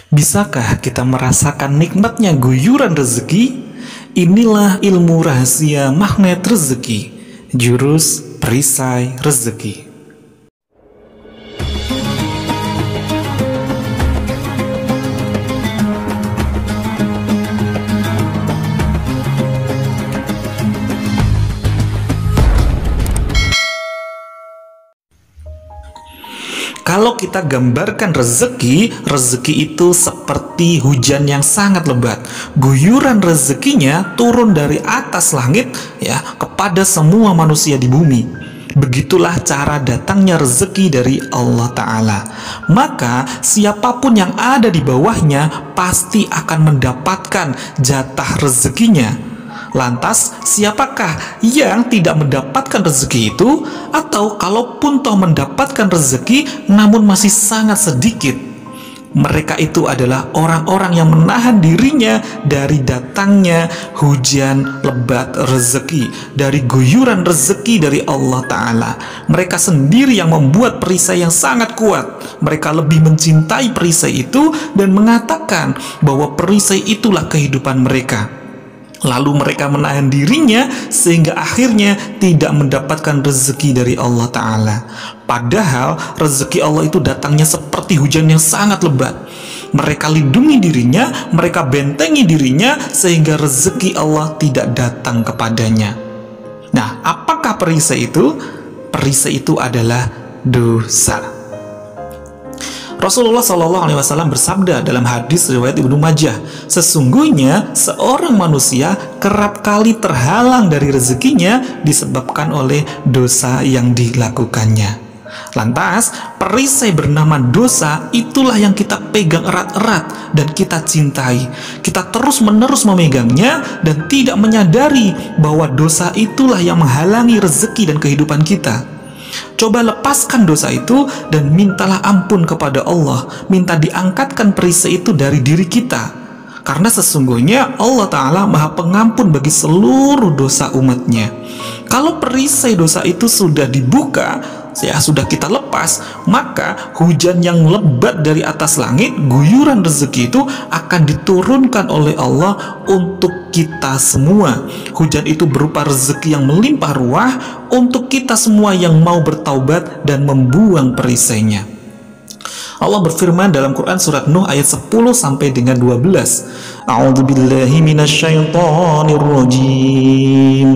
Bisakah kita merasakan nikmatnya guyuran rezeki? Inilah ilmu rahasia magnet rezeki, jurus perisai rezeki. Kalau kita gambarkan rezeki itu seperti hujan yang sangat lebat. Guyuran rezekinya turun dari atas langit ya kepada semua manusia di bumi. Begitulah cara datangnya rezeki dari Allah Ta'ala. Maka siapapun yang ada di bawahnya pasti akan mendapatkan jatah rezekinya. Lantas, siapakah yang tidak mendapatkan rezeki itu? Atau kalaupun toh mendapatkan rezeki namun masih sangat sedikit? Mereka itu adalah orang-orang yang menahan dirinya dari datangnya hujan lebat rezeki, dari guyuran rezeki dari Allah Ta'ala. Mereka sendiri yang membuat perisai yang sangat kuat. Mereka lebih mencintai perisai itu dan mengatakan bahwa perisai itulah kehidupan mereka. Lalu mereka menahan dirinya sehingga akhirnya tidak mendapatkan rezeki dari Allah Ta'ala. Padahal rezeki Allah itu datangnya seperti hujan yang sangat lebat. Mereka lindungi dirinya, mereka bentengi dirinya sehingga rezeki Allah tidak datang kepadanya. Nah, apakah perisai itu? Perisai itu adalah dosa. Rasulullah SAW bersabda dalam hadis riwayat Ibnu Majah, sesungguhnya seorang manusia kerap kali terhalang dari rezekinya disebabkan oleh dosa yang dilakukannya. Lantas, perisai bernama dosa itulah yang kita pegang erat-erat dan kita cintai. Kita terus-menerus memegangnya dan tidak menyadari bahwa dosa itulah yang menghalangi rezeki dan kehidupan kita. Coba lepaskan dosa itu dan mintalah ampun kepada Allah. Minta diangkatkan perisai itu dari diri kita. Karena sesungguhnya Allah Ta'ala Maha Pengampun bagi seluruh dosa umatnya. Kalau perisai dosa itu sudah dibuka, ya sudah kita lepas, maka hujan yang lebat dari atas langit, guyuran rezeki itu akan diturunkan oleh Allah untuk kita semua. Hujan itu berupa rezeki yang melimpah ruah untuk kita semua yang mau bertaubat dan membuang perisainya. Allah berfirman dalam Quran surat Nuh ayat 10 sampai dengan 12. A'udzubillahi minasyaitonirrajim.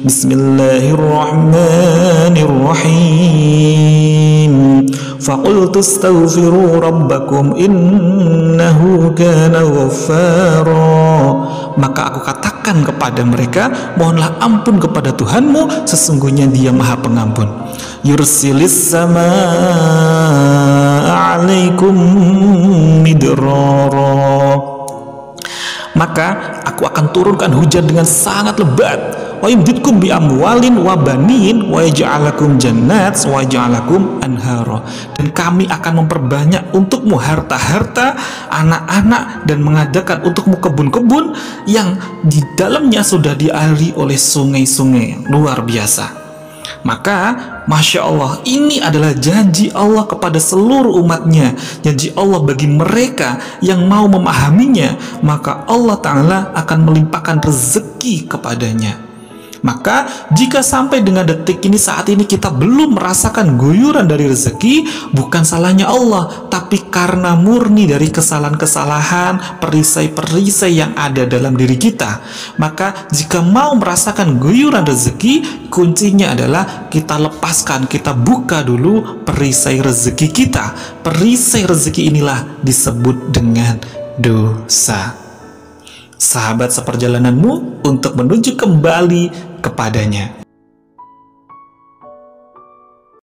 Bismillahirrahmanirrahim. Faqultu astaghfiru rabbakum innahu kana ghaffara. Maka aku katakan kepada mereka, mohonlah ampun kepada Tuhanmu, sesungguhnya Dia Maha Pengampun. Yursilis samaa 'alaikum midrara. Maka aku akan turunkan hujan dengan sangat lebat. Wa yumditkum bi amwalin wa banin wa yaj'alakum jannat wa yaj'alakum anhara. Dan kami akan memperbanyak untukmu harta-harta, anak-anak, dan mengadakan untukmu kebun-kebun yang di dalamnya sudah dialiri oleh sungai-sungai. Luar biasa. Maka Masya Allah, ini adalah janji Allah kepada seluruh umatnya, janji Allah bagi mereka yang mau memahaminya. Maka Allah Ta'ala akan melimpahkan rezeki kepadanya. Maka jika sampai dengan detik ini, saat ini kita belum merasakan guyuran dari rezeki, bukan salahnya Allah, tapi karena murni dari kesalahan-kesalahan, perisai-perisai yang ada dalam diri kita. Maka jika mau merasakan guyuran rezeki, kuncinya adalah kita lepaskan, kita buka dulu perisai rezeki kita. Perisai rezeki inilah disebut dengan dosa. Sahabat seperjalananmu untuk menuju kembali kepadanya.